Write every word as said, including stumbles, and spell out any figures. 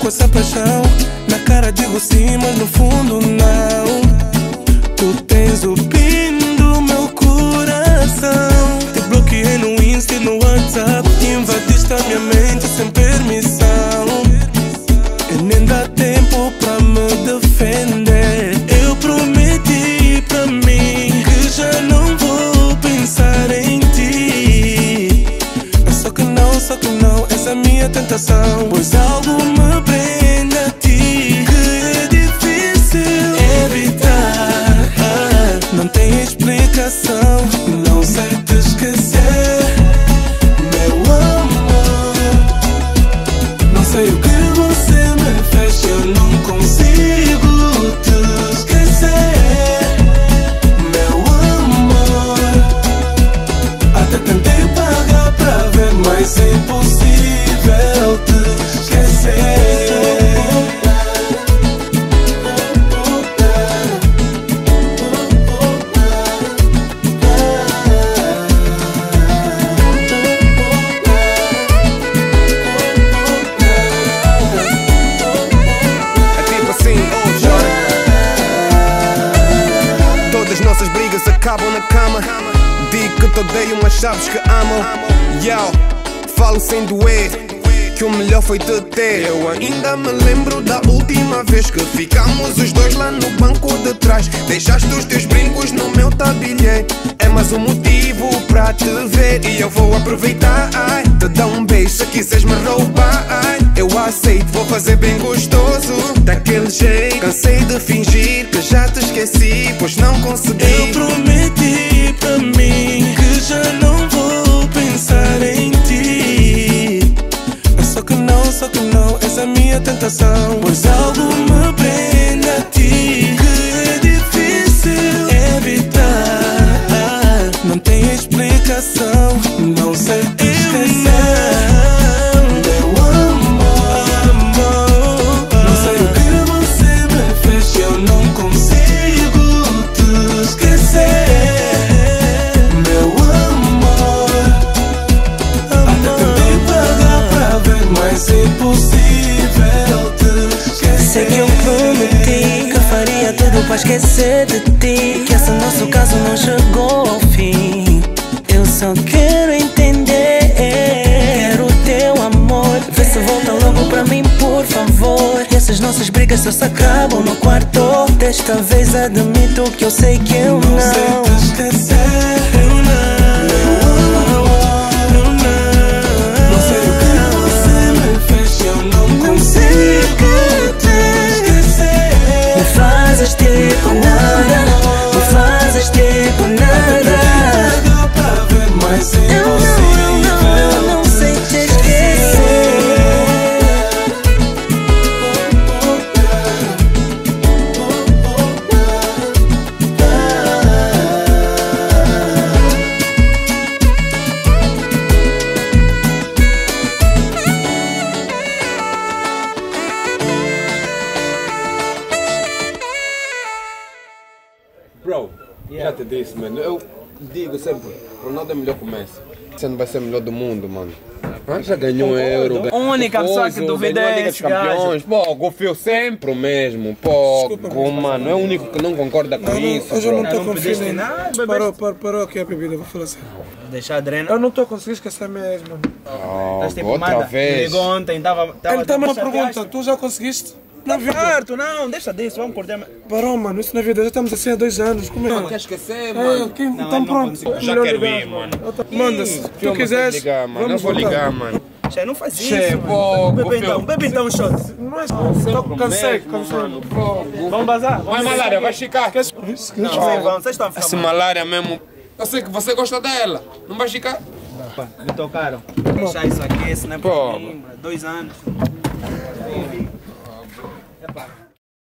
com essa paixão. Na cara digo sim, mas no fundo não. Tu tens o pin do meu coração. Te bloqueei no Insta e no WhatsApp. Invadiste a minha mente sem permissão. E nem dá tempo pra me defender. Eu prometi pra mim que já não vou pensar em ti. Só que não, só que não, essa é a minha tentação. Pois algo me prende a ti que é difícil evitar. Não tem explicação, não sei te esquecer, meu amor. Não sei o que você me fez, eu não consigo te esquecer, meu amor. Até tentei pagar pra ver, mas é impossível te esquecer. Acabam na cama. Digo que te odeio, mas sabes que amo. Yo, falo sem doer, que o melhor foi te ter. Eu ainda me lembro da última vez que ficamos os dois lá no banco de trás. Deixaste os teus brincos no meu tabilhete. É mais um motivo pra te ver. E eu vou aproveitar, ai, te dar um beijo. Se quiseres me roubar, ai, eu aceito. Vou fazer bem gostoso, daquele jeito. Cansei de fingir que já te esqueci, pois não consegui. Eu prometi pra mim que já não vou pensar em ti. Só que não, só que não, essa é a minha tentação. Pois algo me prende a ti que é difícil evitar. Não tem explicação, não sei te esquecer, meu amor, amor. Não sei o que você me fez, eu não consigo te esquecer, meu amor. Até tentei pagar pra ver, mas é impossível te esquecer. Sei que eu prometi que faria tudo pra esquecer de ti, que esse nosso caso não chegou ao fim. Eu só quero entender, quero o teu amor. Vê se volta logo pra mim, por favor. E essas nossas brigas só se acabam no quarto. Desta vez admito que eu sei que eu não, não sei te esquecer, eu não, eu não. Não sei o que você me fez, eu não consigo te esquecer. Me fazes tipo nada, me fazes tipo nada. Mas é eu não, eu não, eu não sei te esquecer. Bro, yeah. Já te disse, mano. Eu digo sempre, Ronaldo é melhor que o Messi. Você não vai ser o melhor do mundo, mano. Ah, já ganhou um euro. A única pessoa que duvida é esse Campeões. Pô, confio sempre o mesmo. Pô, Desculpa, mano, é o único que não concorda com não, isso. Hoje eu não estou não confiando em nada. Parou, parou, parou aqui a bebida, vou falar assim. Deixar a drena. Eu não estou conseguindo esquecer mesmo, mano. Oh, tipo outra manda. vez. Ligou ontem, tava... tava Ele tá uma pergunta, tu já conseguiste? Na vida. Certo, não, deixa disso, vamos cortar. Parou, mano, isso na vida, já estamos assim há dois anos. Como é? Não quer esquecer, mano. É, quem, não, então pronto. Eu já quero ir, mano. Manda-se, se tu quiseres. Ligar, mano. Eu vou ligar, mano. Che, não faz isso. Che, pô, bebe então, bebe então um shot. Não é só cansei, cansei. Vamos bazar? Vai, malária, vai ficar. Não, vocês vão, vocês estão a ficar. Essa malária mesmo. Eu sei que você gosta dela. Não vai ficar? Me tocaram. Deixar isso aqui, esse não é pra mim. Dois anos.